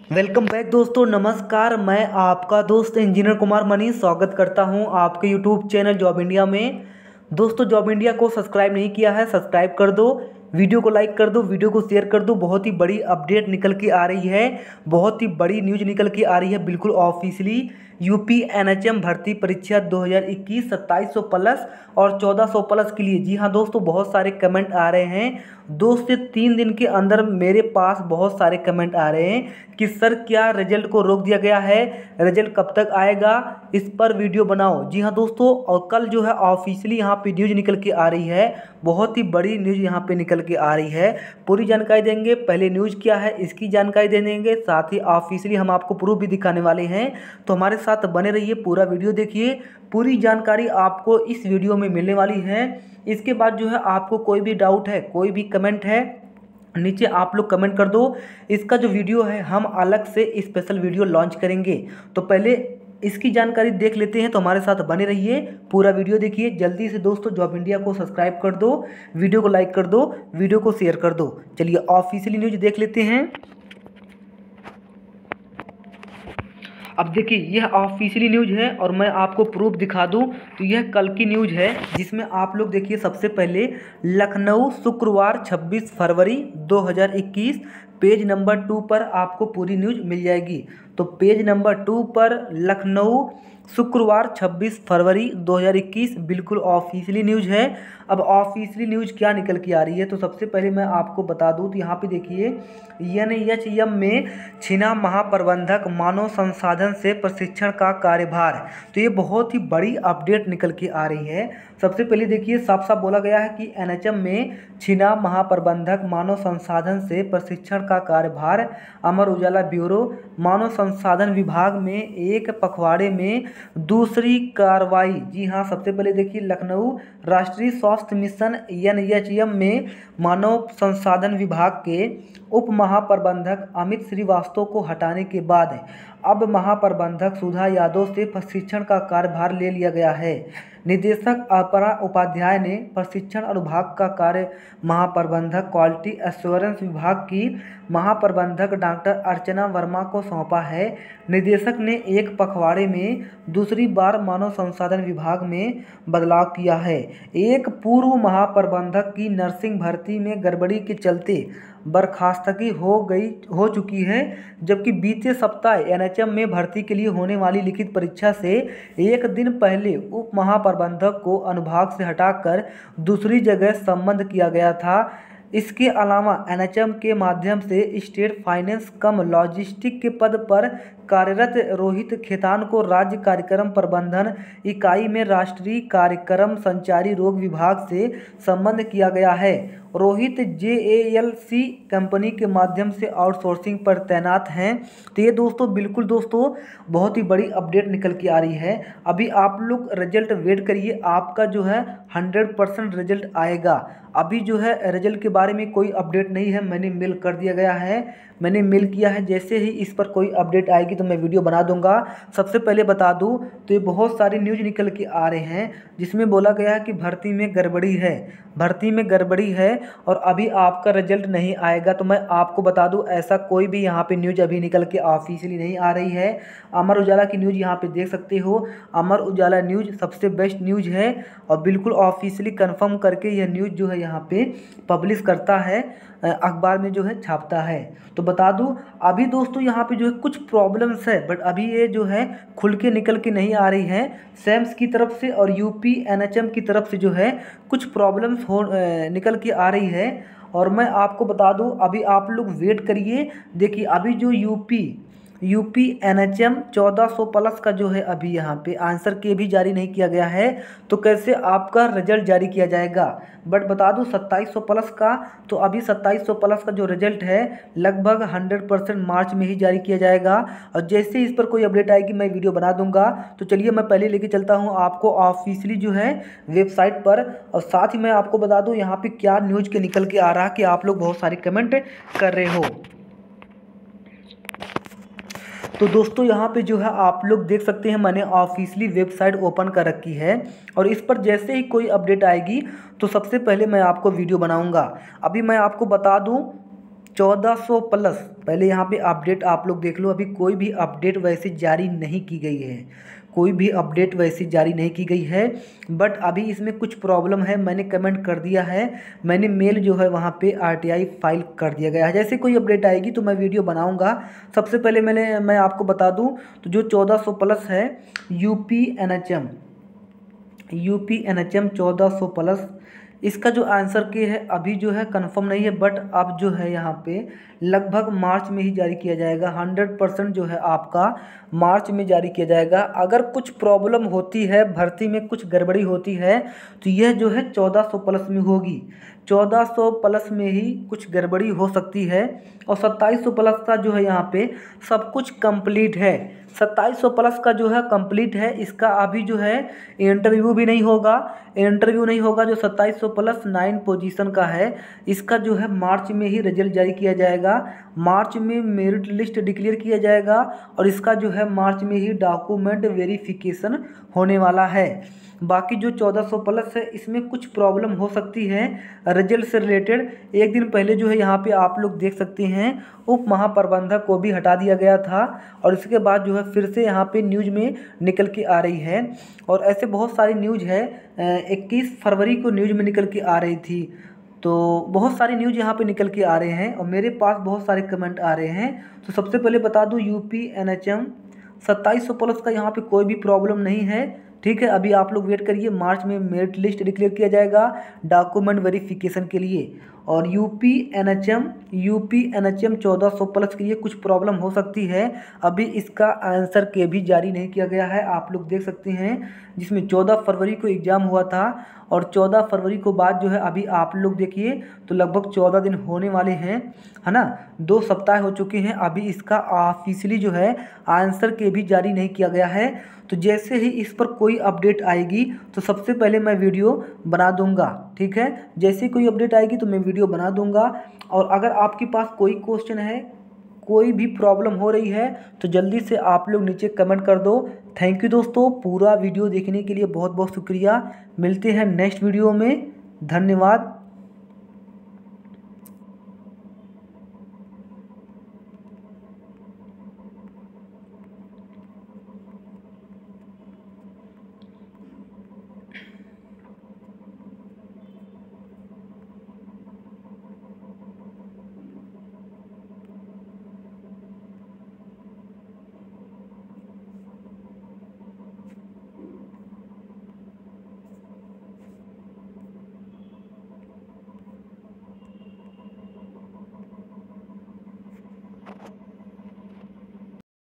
Welcome back दोस्तों, नमस्कार। मैं आपका दोस्त इंजीनियर कुमार मनी स्वागत करता हूं आपके यूट्यूब चैनल जॉब इंडिया में। दोस्तों, जॉब इंडिया को सब्सक्राइब नहीं किया है, सब्सक्राइब कर दो, वीडियो को लाइक कर दो, वीडियो को शेयर कर दो। बहुत ही बड़ी अपडेट निकल के आ रही है, बहुत ही बड़ी न्यूज़ निकल के आ रही है, बिल्कुल ऑफिशियली। यूपी एनएचएम भर्ती परीक्षा 2021 2700 प्लस और 1400 प्लस के लिए। जी हाँ दोस्तों, बहुत सारे कमेंट आ रहे हैं। 2 से 3 दिन के अंदर मेरे पास बहुत सारे कमेंट आ रहे हैं कि सर क्या रिजल्ट को रोक दिया गया है, रिजल्ट कब तक आएगा, इस पर वीडियो बनाओ। जी हाँ दोस्तों, और कल जो है ऑफिशियली यहाँ पे न्यूज़ निकल के आ रही है, बहुत ही बड़ी न्यूज़ यहाँ पे निकल के आ रही है। पूरी जानकारी देंगे, पहले न्यूज़ क्या है इसकी जानकारी दे देंगे, साथ ही ऑफिशियली हम आपको प्रूफ भी दिखाने वाले हैं। तो हमारे साथ बने रहिए, पूरा वीडियो देखिए, पूरी जानकारी आपको इस वीडियो में मिलने वाली है। इसके बाद जो है आपको कोई भी डाउट है, कोई भी कमेंट है, नीचे आप लोग कमेंट कर दो। इसका जो वीडियो है हम अलग से स्पेशल वीडियो लॉन्च करेंगे। तो पहले इसकी जानकारी देख लेते हैं, तो हमारे साथ बने रहिए, पूरा वीडियो देखिए। जल्दी से दोस्तों जॉब इंडिया को सब्सक्राइब कर दो, वीडियो को लाइक कर दो, वीडियो को शेयर कर दो। चलिए ऑफिशियली न्यूज़ देख लेते हैं। अब देखिए, यह ऑफिशियली न्यूज़ है और मैं आपको प्रूफ दिखा दूं तो यह कल की न्यूज़ है, जिसमें आप लोग देखिए सबसे पहले लखनऊ शुक्रवार 26 फरवरी 2021 पेज नंबर 2 पर आपको पूरी न्यूज़ मिल जाएगी। तो पेज नंबर 2 पर लखनऊ शुक्रवार 26 फरवरी 2021 बिल्कुल ऑफिशियली न्यूज़ है। अब ऑफिशियली न्यूज़ क्या निकल के आ रही है, तो सबसे पहले मैं आपको बता दूं तो यहाँ पे देखिए एनएचएम में छिना महाप्रबंधक मानव संसाधन से प्रशिक्षण का कार्यभार। तो ये बहुत ही बड़ी अपडेट निकल के आ रही है। सबसे पहले देखिए, साफ साफ बोला गया है कि एनएचएम में छिना महाप्रबंधक मानव संसाधन से प्रशिक्षण का कार्यभार। अमर उजाला ब्यूरो, मानव संसाधन विभाग में एक पखवाड़े में दूसरी कार्रवाई। जी हाँ, सबसे पहले देखिए लखनऊ राष्ट्रीय स्वास्थ्य मिशन एनएचएम में मानव संसाधन विभाग के उप महाप्रबंधक अमित श्रीवास्तव को हटाने के बाद अब महाप्रबंधक सुधा यादव से प्रशिक्षण का कार्यभार ले लिया गया है। निदेशक अपरा उपाध्याय ने प्रशिक्षण अनुभाग का कार्य महाप्रबंधक क्वालिटी एश्योरेंस विभाग की महाप्रबंधक डॉक्टर अर्चना वर्मा को सौंपा है। निदेशक ने एक पखवाड़े में दूसरी बार मानव संसाधन विभाग में बदलाव किया है। एक पूर्व महाप्रबंधक की नर्सिंग भर्ती में गड़बड़ी के चलते बर्खास्तगी हो चुकी है, जबकि बीते सप्ताह एनएचएम में भर्ती के लिए होने वाली लिखित परीक्षा से एक दिन पहले उप महाप्रबंधक को अनुभाग से हटाकर दूसरी जगह संबद्ध किया गया था। इसके अलावा एनएचएम के माध्यम से स्टेट फाइनेंस कम लॉजिस्टिक के पद पर कार्यरत रोहित खेतान को राज्य कार्यक्रम प्रबंधन इकाई में राष्ट्रीय कार्यक्रम संचारी रोग विभाग से संबद्ध किया गया है। रोहित जेएएलसी कंपनी के माध्यम से आउटसोर्सिंग पर तैनात हैं। तो ये दोस्तों बिल्कुल दोस्तों बहुत ही बड़ी अपडेट निकल के आ रही है। अभी आप लोग रिजल्ट वेट करिए, आपका जो है 100% रिजल्ट आएगा। अभी जो है रिजल्ट के बारे में कोई अपडेट नहीं है, मैंने मेल कर दिया गया है, मैंने मेल किया है। जैसे ही इस पर कोई अपडेट आएगी तो मैं वीडियो बना दूंगा। सबसे पहले बता दूं तो ये बहुत सारी न्यूज़ निकल के आ रहे हैं, जिसमें बोला गया है कि भर्ती में गड़बड़ी है, भर्ती में गड़बड़ी है और अभी आपका रिजल्ट नहीं आएगा। तो मैं आपको बता दूं ऐसा कोई भी यहाँ पे न्यूज़ अभी निकल के ऑफिशियली नहीं आ रही है। अमर उजाला की न्यूज़ यहाँ पे देख सकते हो, अमर उजाला न्यूज़ सबसे बेस्ट न्यूज़ है और बिल्कुल ऑफिशियली कंफर्म करके यह न्यूज़ जो है यहाँ पे पब्लिश करता है, अखबार में जो है छापता है। तो बता दूं अभी दोस्तों यहाँ पे जो है कुछ प्रॉब्लम्स है, बट अभी ये जो है खुल के निकल के नहीं आ रही है। सैम्स की तरफ से और यूपी एनएचएम की तरफ से जो है कुछ प्रॉब्लम्स निकल के आ रही है। और मैं आपको बता दूं अभी आप लोग वेट करिए। देखिए अभी जो यूपी एनएचएम 1400 प्लस का जो है अभी यहाँ पे आंसर के भी जारी नहीं किया गया है, तो कैसे आपका रिजल्ट जारी किया जाएगा। बट बता दूं 2700 प्लस का, तो अभी 2700 प्लस का जो रिजल्ट है लगभग 100% मार्च में ही जारी किया जाएगा। और जैसे इस पर कोई अपडेट आएगी मैं वीडियो बना दूंगा। तो चलिए मैं पहले लेके चलता हूँ आपको ऑफिशियली जो है वेबसाइट पर, और साथ ही मैं आपको बता दूँ यहाँ पे क्या न्यूज़ के निकल के आ रहा है कि आप लोग बहुत सारे कमेंट कर रहे हो। तो दोस्तों यहाँ पे जो है आप लोग देख सकते हैं, मैंने ऑफिशियली वेबसाइट ओपन कर रखी है और इस पर जैसे ही कोई अपडेट आएगी तो सबसे पहले मैं आपको वीडियो बनाऊंगा। अभी मैं आपको बता दूं 1400 प्लस पहले यहाँ पे अपडेट आप लोग देख लो, अभी कोई भी अपडेट वैसे जारी नहीं की गई है, कोई भी अपडेट वैसे जारी नहीं की गई है। बट अभी इसमें कुछ प्रॉब्लम है, मैंने कमेंट कर दिया है, मैंने मेल जो है वहाँ पे RTI फाइल कर दिया गया है। जैसे कोई अपडेट आएगी तो मैं वीडियो बनाऊँगा। सबसे पहले मैं आपको बता दूँ तो जो 1400 प्लस है यूपी NHM 1400 प्लस, इसका जो आंसर की है अभी जो है कंफर्म नहीं है, बट अब जो है यहाँ पे लगभग मार्च में ही जारी किया जाएगा। 100% जो है आपका मार्च में जारी किया जाएगा। अगर कुछ प्रॉब्लम होती है, भर्ती में कुछ गड़बड़ी होती है तो यह जो है 1400 प्लस में होगी। 1400 प्लस में ही कुछ गड़बड़ी हो सकती है। और 2700 प्लस का जो है यहाँ पे सब कुछ कंप्लीट है। 2700 प्लस का जो है कंप्लीट है। इसका अभी जो है इंटरव्यू भी नहीं होगा, जो 2700 प्लस 9 पोजीशन का है, इसका जो है मार्च में ही रिजल्ट जारी किया जाएगा। मार्च में मेरिट लिस्ट डिक्लेयर किया जाएगा और इसका जो है मार्च में ही डॉक्यूमेंट वेरिफिकेशन होने वाला है। बाकी जो 1400 प्लस है इसमें कुछ प्रॉब्लम हो सकती है रिजल्ट से रिलेटेड। एक दिन पहले जो है यहाँ पे आप लोग देख सकते हैं उप महाप्रबंधक को भी हटा दिया गया था और इसके बाद जो है फिर से यहाँ पे न्यूज़ में निकल के आ रही है। और ऐसे बहुत सारी न्यूज़ है, 21 फरवरी को न्यूज़ में निकल के आ रही थी। तो बहुत सारी न्यूज़ यहाँ पे निकल के आ रहे हैं और मेरे पास बहुत सारे कमेंट आ रहे हैं। तो सबसे पहले बता दूँ यूपी NHM 2700 प्लस का यहाँ पे कोई भी प्रॉब्लम नहीं है, ठीक है। अभी आप लोग वेट करिए, मार्च में मेरिट लिस्ट डिक्लेयर किया जाएगा डॉक्यूमेंट वेरिफिकेशन के लिए। और यूपी NHM 1400 प्लस के लिए कुछ प्रॉब्लम हो सकती है, अभी इसका आंसर के भी जारी नहीं किया गया है। आप लोग देख सकते हैं जिसमें 14 फरवरी को एग्ज़ाम हुआ था और 14 फरवरी को बाद जो है अभी आप लोग देखिए तो लगभग 14 दिन होने वाले हैं, है ना, 2 सप्ताह हो चुके हैं। अभी इसका ऑफिशियली जो है आंसर के भी जारी नहीं किया गया है। तो जैसे ही इस पर कोई अपडेट आएगी तो सबसे पहले मैं वीडियो बना दूंगा, ठीक है। जैसे ही कोई अपडेट आएगी तो मैं वीडियो बना दूंगा। और अगर आपके पास कोई क्वेश्चन है, कोई भी प्रॉब्लम हो रही है तो जल्दी से आप लोग नीचे कमेंट कर दो। थैंक यू दोस्तों, पूरा वीडियो देखने के लिए बहुत बहुत शुक्रिया। मिलते हैं नेक्स्ट वीडियो में, धन्यवाद।